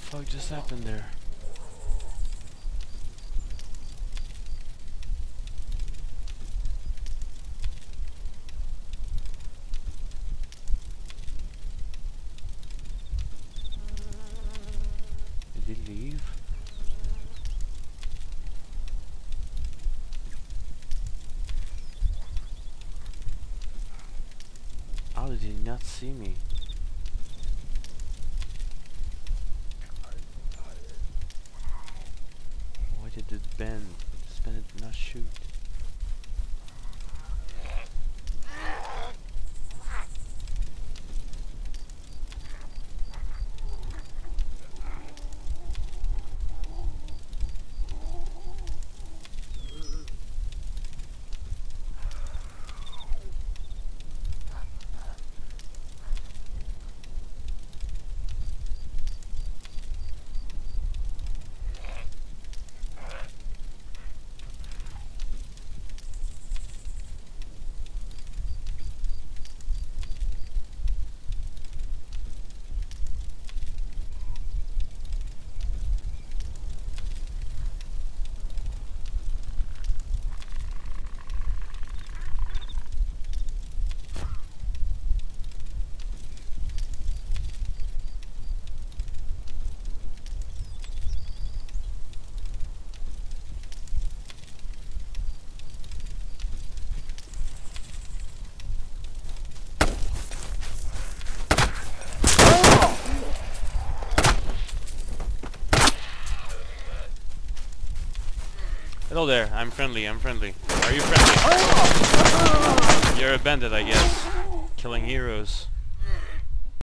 fuck just happened there? Did he leave? How did he not see me? Why did it bend? Just bend it not shoot? Hello there, I'm friendly, I'm friendly. Are you friendly? You're a bandit, I guess. Killing heroes.